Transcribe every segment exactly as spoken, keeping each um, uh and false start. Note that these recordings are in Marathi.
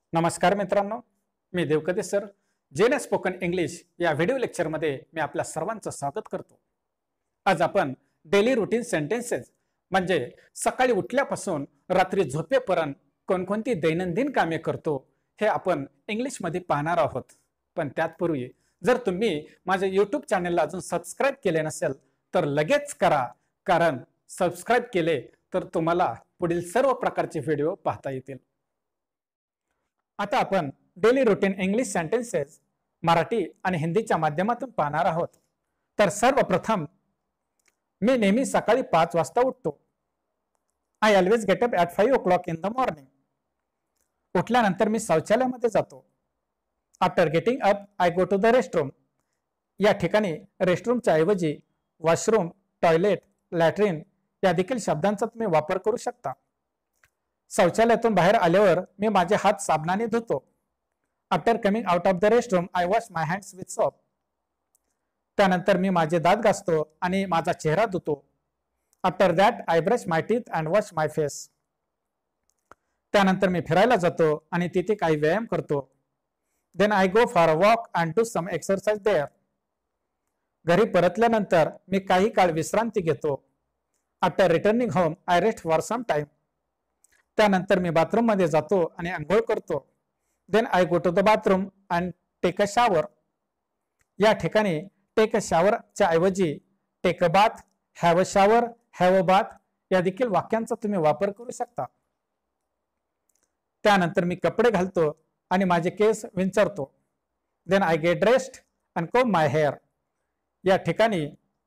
नमस्कार मित्रांनो, मी देवकते सर जेन स्पोकन इंग्लिश या व्हिडिओ लेक्चरमध्ये मी आपल्या सर्वांचं स्वागत करतो। आज आपण डेली रूटीन सेंटेन्सेस म्हणजे सकाळी उठल्यापासून रात्री झोपेपर्यंत कोणकोणती दैनंदिन कामे करतो हे आपण इंग्लिशमध्ये पाहणार आहोत। पण त्यापूर्वी जर तुम्ही माझ्या यूट्यूब चॅनलला अजून सबस्क्राइब केले नसेल तर लगेच करा, कारण सबस्क्राइब केले तर तुम्हाला पुढील सर्व प्रकारचे व्हिडिओ पाहता येतील। आता आपण daily routine English sentences Marathi आणि हिंदीच्या माध्यमातून पाहणार आहोत। तर सर्वप्रथम मी नेहमी सकाळी पाच वाजता उठतो। I always get up at five o'clock in the morning. उठल्यानंतर मी शौचालयामध्ये जातो। After getting up I go to the restroom. या ठिकाणी रेस्टरूमच्या ऐवजी वॉशरूम, टॉयलेट, लॅट्रिन या देखील शब्दांचा तुम्ही वापर करू शकता। शौचालयातून बाहेर आल्यावर मी माझे हात साबणाने धुतो। After coming out of the restroom I wash my hands with soap. त्यानंतर मी माझे दात घासतो आणि माझा चेहरा धुतो। After that I brush my teeth and wash my face. त्यानंतर मी फिरायला जातो आणि तिथे काही व्यायाम करतो। Then I go for a walk and do some exercise there. घरी परतल्यानंतर मी काही काळ विश्रांती घेतो। After returning home I rest for some time. त्यानंतर मी बाथरूम मध्ये जातो आणि अंघोळ करतो। Then I go to the bathroom and take a shower. या ठिकाणी टेक अ शॉवरच्या ऐवजी take a bath, have a shower, have a bath या देखील वाक्यांचा तुम्ही वापर करू शकता। त्यानंतर मी कपडे घालतो आणि माझे केस विंचरतो। Then I get dressed and comb my hair. या ठिकाणी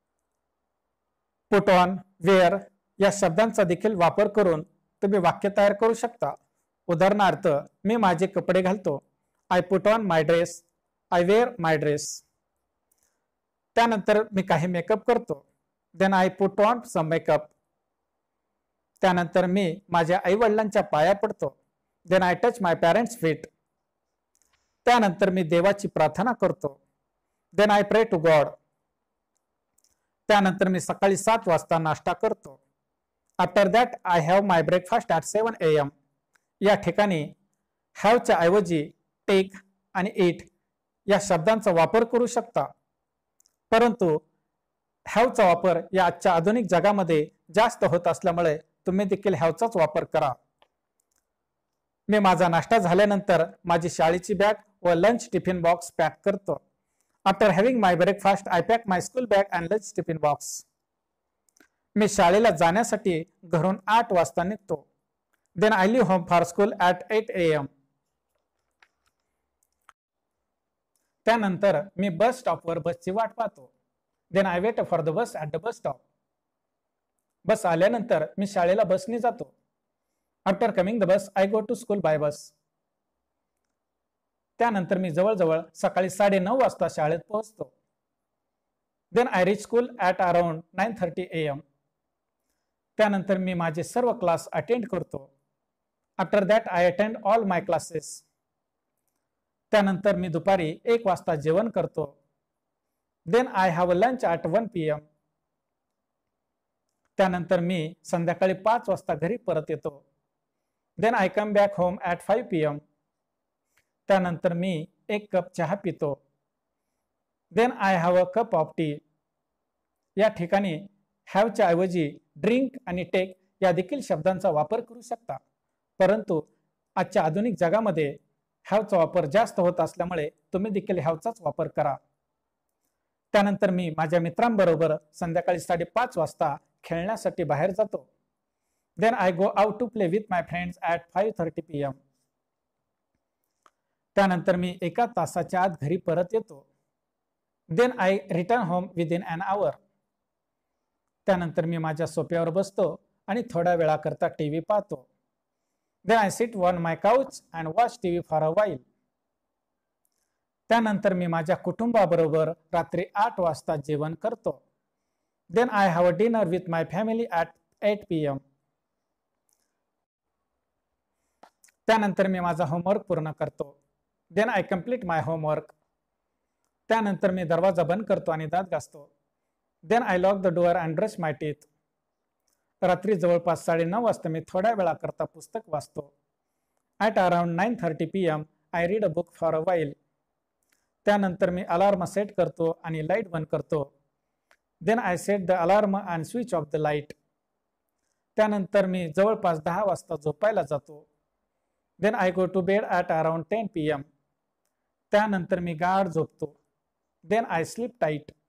पुट ऑन, वेअर या शब्दांचा देखील वापर करून तुम्ही वाक्य तयार करू शकता। उदाहरणार्थ, मी माझे कपडे घालतो। I put on my dress, I wear my dress. त्यानंतर मी काही मेकअप करतो। Then I put on some makeup. त्यानंतर मी माझ्या आई वडिलांच्या पाया पडतो। Then I touch my parents feet. त्यानंतर मी देवाची प्रार्थना करतो। Then I pray to God. त्यानंतर मी सकाळी सात वाजता नाश्ता करतो। After that I have my breakfast at seven A M. या ठिकाणी हॅवच्या ऐवजी टेक आणि इट या शब्दांचा वापर करू शकता, परंतु हॅवचा वापर या आजच्या आधुनिक जगामध्ये जास्त होत असल्यामुळे तुम्ही देखील हॅवचाच वापर करा। मी माझा नाश्ता झाल्यानंतर माझी शाळेची बॅग व लंच टिफिन बॉक्स पॅक करतो। After having my breakfast I pack my school bag and lunch tiffin box. मी शाळेला जाण्यासाठी घरून आठ वाजता निघतो। Then I leave home for school at eight A M. त्यानंतर मी बस स्टॉपवर बसची वाट पाहतो। Then I wait for the bus at the bus stop. Bus आल्यानंतर मी शाळेला बसने जातो। After coming the bus I go to school by bus. त्यानंतर मी जवळजवळ सकाळी साडे नऊ वाजता शाळेत पोहोचतो। Then I reach school at around nine thirty A M. त्यानंतर मी माझे सर्व क्लास अटेंड करतो। After that I attend all my classes. त्यानंतर मी दुपारी एक वाजता जेवण करतो। Then I have a lunch at one P M. त्यानंतर मी संध्याकाळी पाच वाजता घरी परत येतो। Then I come back home at five P M. त्यानंतर मी एक कप चहा पितो। Then I have a cup of tea. या ठिकाणी हॅवच्या ऐवजी ड्रिंक आणि टेक या देखील शब्दांचा वापर करू शकता, परंतु आजच्या आधुनिक जगामध्ये हॅवचा वापर जास्त होत असल्यामुळे तुम्ही देखील हॅवचाच वापर करा। त्यानंतर मी माझ्या मित्रांबरोबर संध्याकाळी साडेपाच वाजता खेळण्यासाठी बाहेर जातो। Then I go out to play with my friends at five thirty P M. त्यानंतर मी एका तासाच्या आत घरी परत येतो। Then I return home within an hour. त्यानंतर मी माझ्या सोफ्यावर बसतो आणि थोड्या वेळाकरता टीव्ही पाहतो। Then I sit on my couch and watch TV for a while. त्यानंतर मी माझ्या कुटुंबाबरोबर रात्री आठ वाजता जेवण करतो। Then I have a dinner with my family at eight P M. त्यानंतर मी माझा होमवर्क पूर्ण करतो। Then I complete my homework. त्यानंतर मी दरवाजा बंद करतो आणि दात घासतो। Then I lock the door and brush my teeth. रात्री जवळपास साडे नऊ वाजता मी थोड्या वेळाकरता पुस्तक वाचतो। At around nine thirty P M I read a book for a while. त्यानंतर मी अलार्म सेट करतो आणि लाईट बंद करतो. Then I set the alarm and switch off the light. त्यानंतर मी जवळपास दहा वाजता झोपायला जातो. Then I go to bed at around ten P M. त्यानंतर मी गाढ झोपतो. Then I sleep tight.